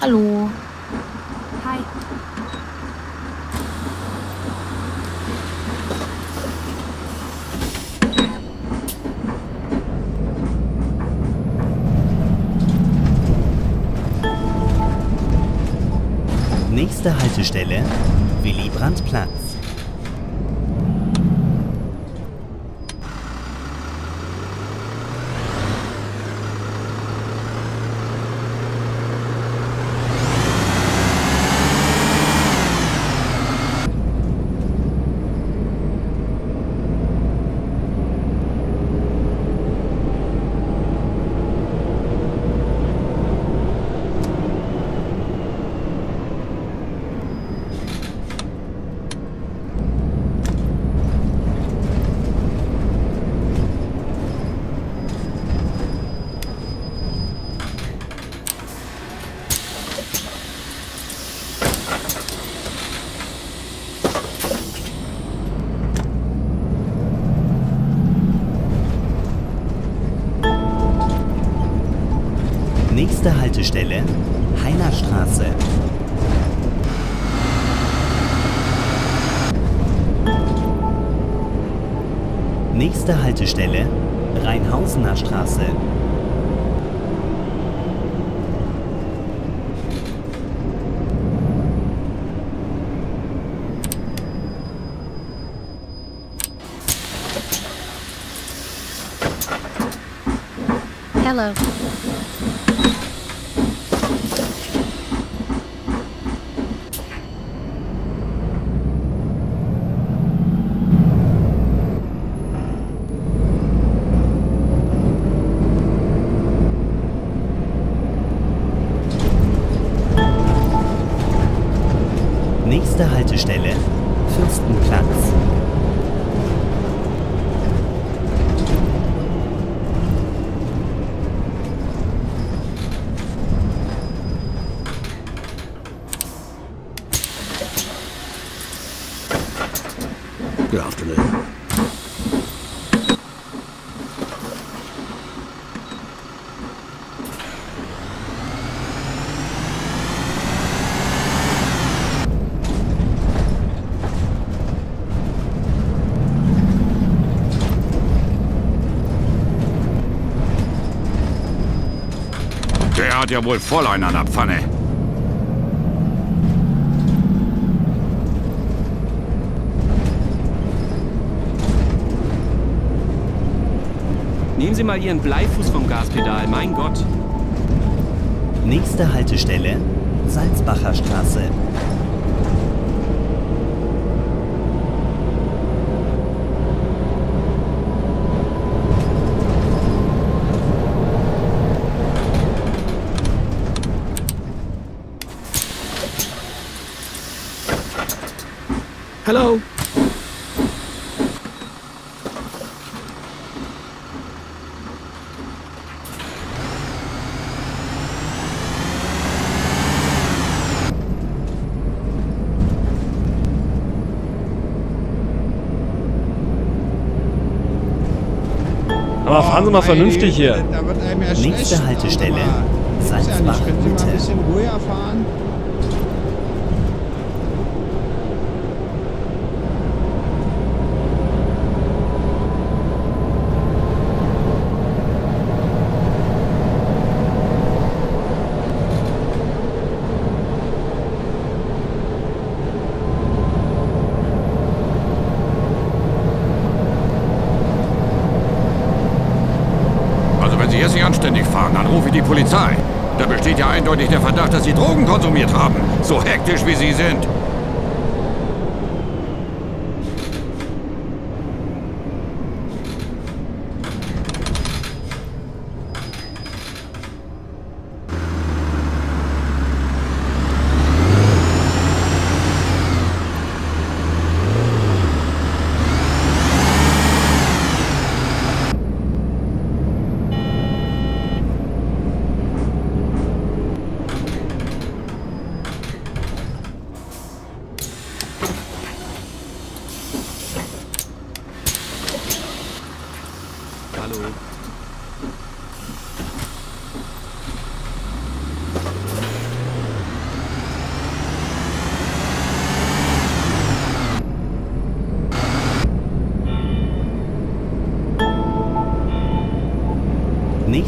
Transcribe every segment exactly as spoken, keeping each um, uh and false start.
Hallo. Hi. Nächste Haltestelle, Willy-Brandt-Platz. Nächste Haltestelle, Heinerstraße. Nächste Haltestelle, Rheinhausener Straße. Hello. Nächste Haltestelle, Fürstenplatz. Good afternoon. Der hat ja wohl voll einen an der Pfanne. Nehmen Sie mal Ihren Bleifuß vom Gaspedal, mein Gott. Nächste Haltestelle, Salzbacher Straße. Hello. Aber fahren Sie mal vernünftig hier. Da wird einem ja Nächste schlecht. Haltestelle, Ist ja nicht. Salzbach Können Sie mal ein Mitte. bisschen ruhiger fahren? Also wenn Sie jetzt nicht anständig fahren, dann rufe ich die Polizei. Da besteht ja eindeutig der Verdacht, dass Sie Drogen konsumiert haben. So hektisch wie Sie sind.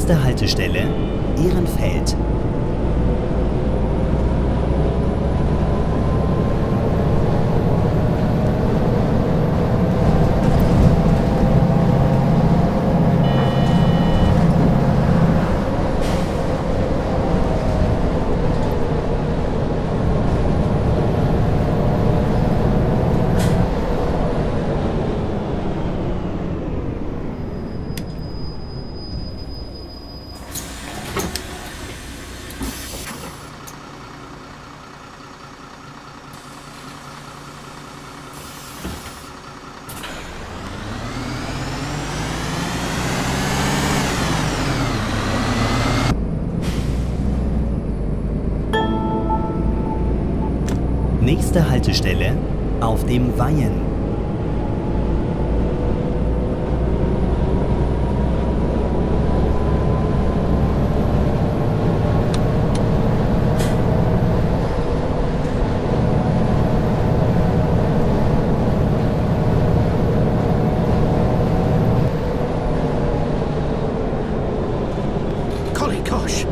Nächste Haltestelle Ehrenfeld. Nächste Haltestelle auf dem Weihen. Golly gosh.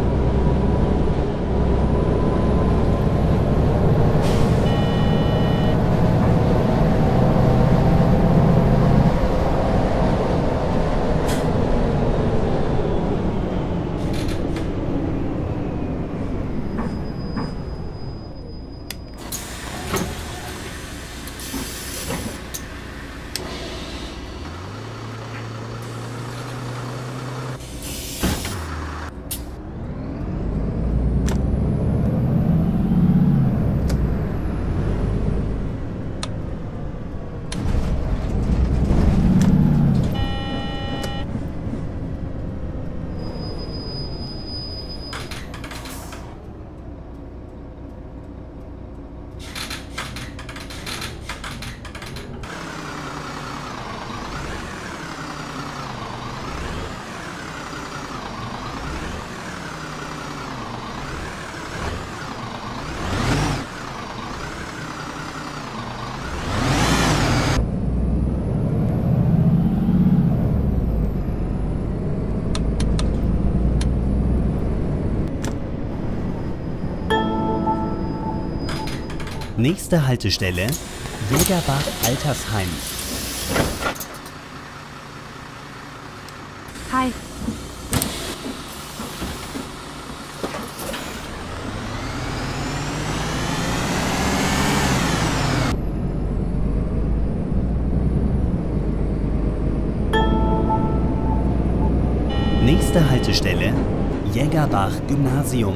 Nächste Haltestelle Jägerbach Altersheim. Hi. Nächste Haltestelle Jägerbach Gymnasium.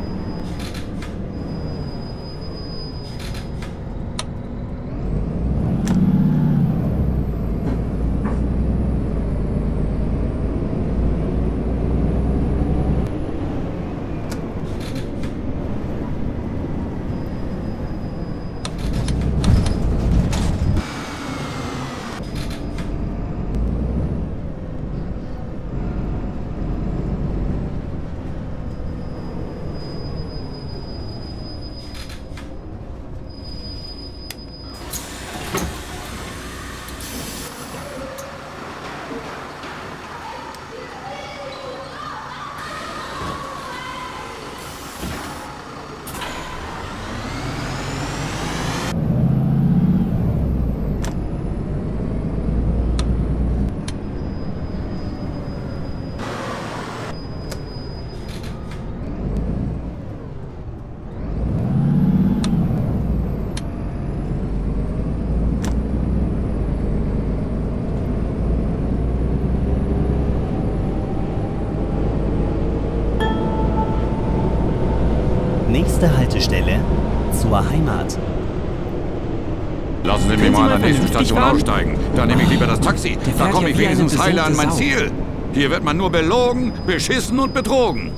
Nächste Haltestelle zur Heimat. Lassen Sie mich Können Sie mal mal an der nächsten vernünftig Station fahren? aussteigen. Dann nehme ich lieber das Taxi. Der Da fährt komme ja ich wie eine wenigstens heile an mein besuchte Sau. Ziel. Hier wird man nur belogen, beschissen und betrogen.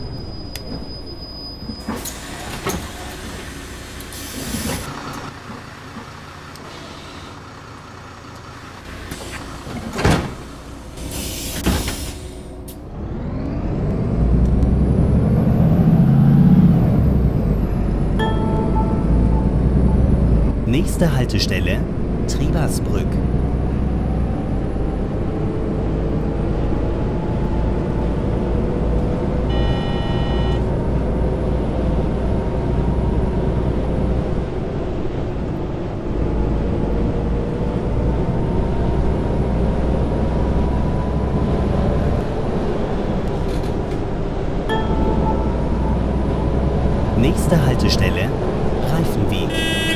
Nächste Haltestelle Triebersbrück. Hallo, Haltestelle Reifenweg.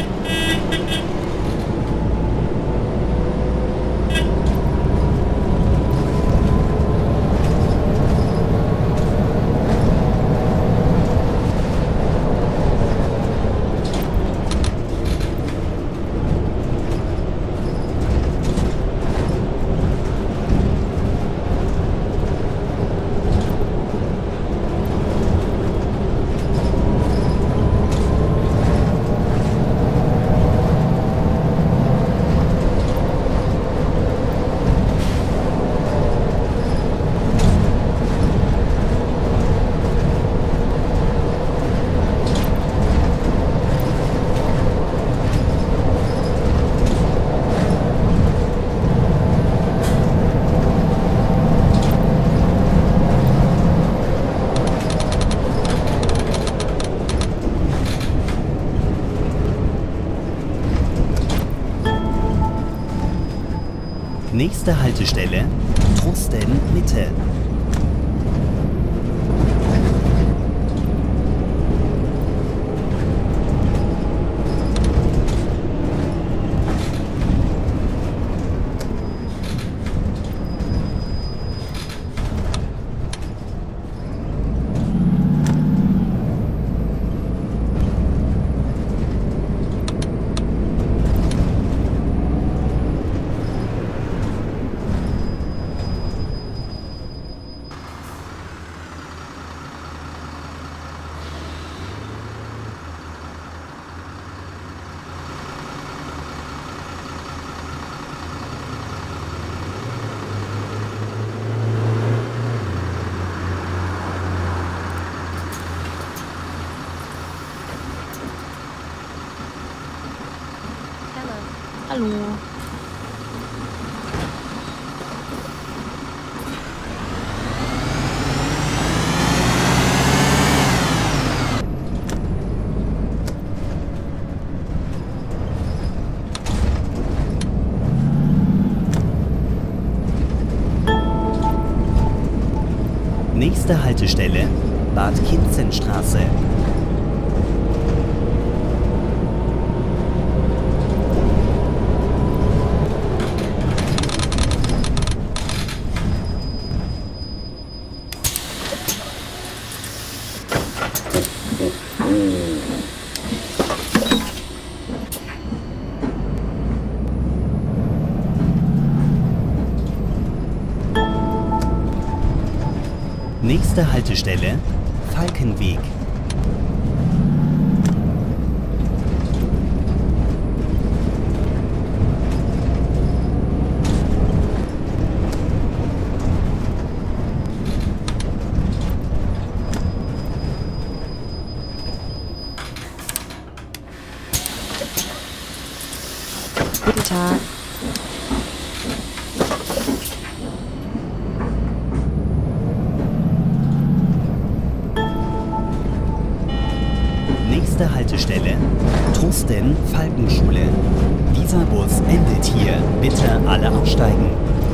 Nächste Haltestelle Trusten Mitte. Hallo. Nächste Haltestelle Bad Kinzenstraße. Nächste Haltestelle Falkenweg. Guten Tag. Nächste Haltestelle Trusten Falkenschule. Dieser Bus endet hier. Bitte alle aussteigen.